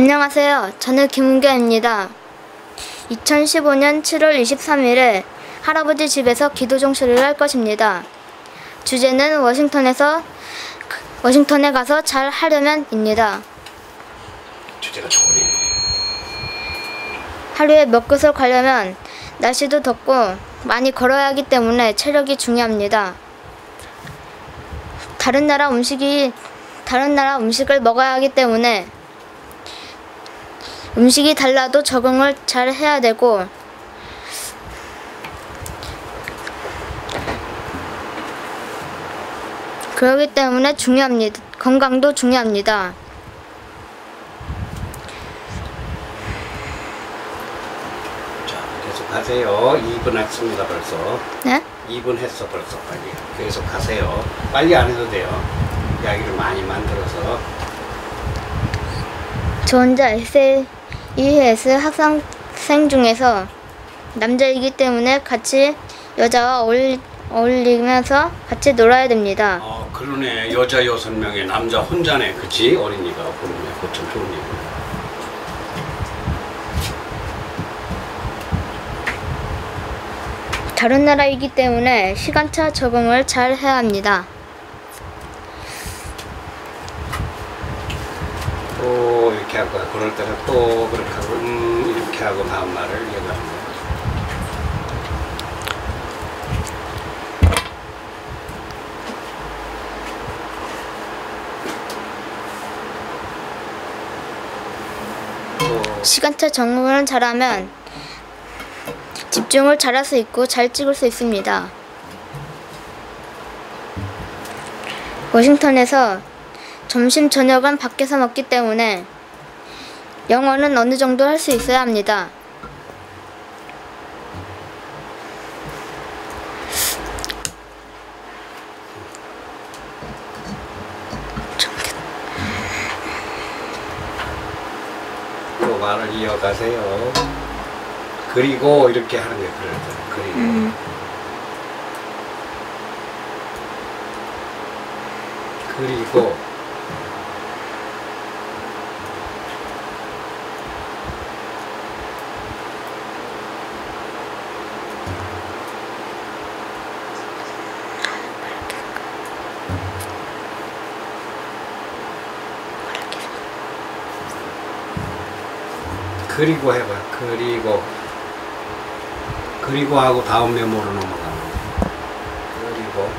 안녕하세요. 저는 김은경입니다. 2015년 7월 23일에 할아버지 집에서 기도 종소리를 할 것입니다. 주제는 워싱턴에 가서 잘 하려면입니다. 주제가 좋으네. 하루에 몇 곳을 가려면 날씨도 덥고 많이 걸어야 하기 때문에 체력이 중요합니다. 다른 나라 음식을 먹어야 하기 때문에 음식이 달라도 적응을 잘 해야 되고 그렇기 때문에 중요합니다. 건강도 중요합니다. 자, 계속 가세요. 2분 했습니다 벌써. 네? 2분 했어 벌써. 빨리 계속 가세요. 빨리 안 해도 돼요. 이야기를 많이 만들어서. 저 혼자 SAES 학생 중에서 남자이기 때문에 같이 여자와 어울리면서 같이 놀아야 됩니다. 그러네. 여자 6명에 남자 혼자네. 그치? 어린이가 그러네. 그거 참 좋은 얘기네. 다른 나라이기 때문에 시간차 적응을 잘 해야 합니다. 또 이렇게 하고 그럴 때는 또 그렇게 하고 이렇게 하고 다음 말을 얘기하는 거예요. 시간차 적응을 잘하면 집중을 잘할 수 있고 잘 찍을 수 있습니다. 워싱턴에서 점심 저녁은 밖에서 먹기 때문에 영어는 어느 정도 할 수 있어야 합니다. 또 말을 이어가세요. 그리고 이렇게 하는 게 그래요. 그리고 그리고 해봐. 그리고 하고 다음 메모로 넘어가는 거야. 그리고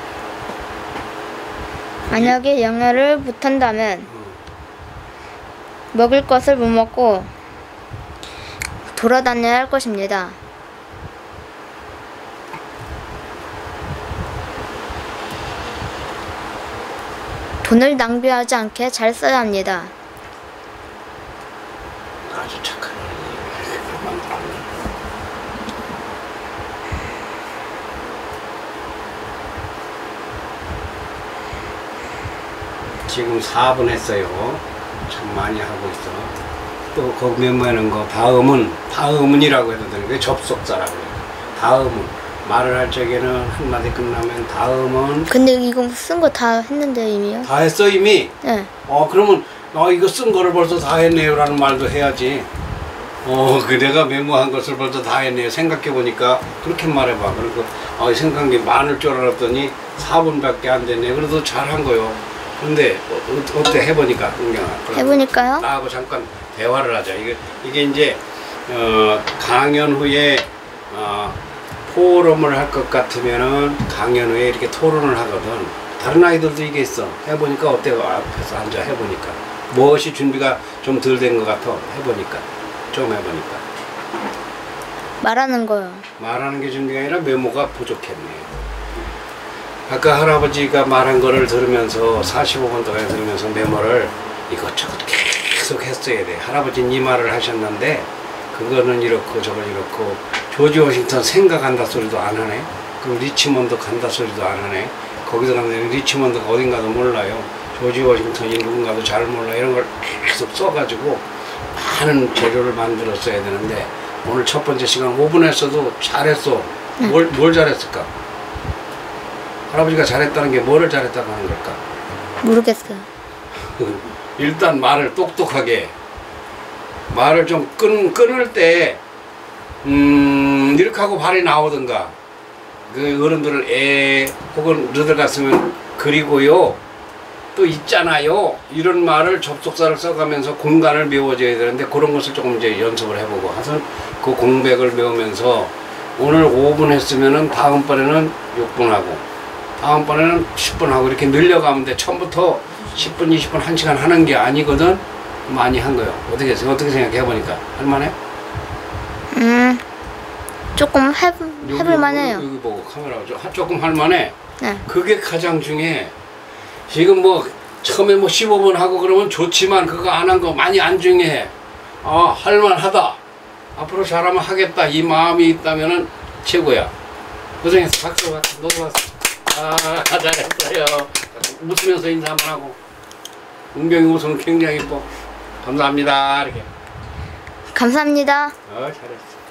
만약에 영어를 못한다면 먹을 것을 못 먹고 돌아다녀야 할 것입니다. 돈을 낭비하지 않게 잘 써야 합니다. 아주 착한 어린이 만들었네. 지금 4분 했어요. 참 많이 하고 있어. 또 거기 메모하는 거 다음은이라고 해도 되는 게 접속사라고 해요. 다음은 말을 할 적에는 한마디 끝나면 다음은. 근데 이거 쓴 거 다 했는데 이미요? 다 했어 이미? 네. 그러면 이거 쓴 거를 벌써 다 했네요 라는 말도 해야지. 내가 메모한 것을 벌써 다 했네요. 생각해보니까 그렇게 말해봐. 그리고 생각한 게 많을 줄 알았더니 4분밖에 안 됐네. 그래도 잘한 거요. 근데 어때 해보니까 은경아? 해보니까요? 나하고 잠깐 대화를 하자. 이게 이제 강연 후에 포럼을 할 것 같으면은 강연 후에 이렇게 토론을 하거든. 다른 아이들도 이게 있어. 해보니까 어때요? 앞에서 앉아 해보니까 무엇이 준비가 좀 덜 된 것 같아? 좀 해보니까 말하는 거요. 말하는 게 준비가 아니라 메모가 부족했네. 아까 할아버지가 말한 거를 들으면서 45분 동안 들으면서 메모를 이것저것 계속 했어야 돼. 할아버지는 이 말을 하셨는데 그거는 이렇고 저건 이렇고 조지 워싱턴 생각한다 소리도 안 하네. 그럼 리치몬드 간다 소리도 안 하네. 거기서 가면 리치몬드가 어딘가도 몰라요. 조지 워싱턴이 누군가도 잘 몰라. 이런 걸 계속 써가지고 많은 재료를 만들었어야 되는데 오늘 첫 번째 시간 5분 했어도 잘했어. 뭘 잘했을까? 할아버지가 잘했다는 게 뭐를 잘했다고 하는 걸까? 모르겠어요. 일단 말을 똑똑하게 말을 좀 끊을 때 이렇게 하고 발이 나오든가, 그 어른들을 혹은 너들 같으면 그리고요 또 있잖아요 이런 말을 접속사를 써가면서 공간을 메워줘야 되는데, 그런 것을 조금 이제 연습을 해보고 하여튼 그 공백을 메우면서 오늘 5분 했으면은 다음번에는 6분 하고 다음번에는 10분 하고 이렇게 늘려가면 돼. 처음부터 10분 20분 1시간 하는 게 아니거든. 많이 한 거요. 어떻게 생각해 보니까 할만해? 조금 해볼만 해요. 여기 보고 카메라 조금 할만해. 네. 그게 가장 중요해. 지금 뭐 처음에 뭐 15분 하고 그러면 좋지만 그거 안 한 거 많이 안 중요해. 아, 할만하다. 앞으로 잘하면 하겠다. 이 마음이 있다면은 최고야. 고생했어. 박수. 너도 박수. 아, 잘했어요. 웃으면서 인사 한번 하고. 은경이 웃으면 굉장히 이뻐. 감사합니다. 이렇게. 감사합니다. 잘했어.